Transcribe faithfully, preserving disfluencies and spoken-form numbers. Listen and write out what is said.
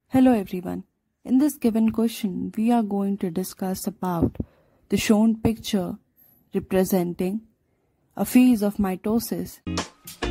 Hello everyone. In this given question, we are going to discuss about the shown picture representing a phase of mitosis.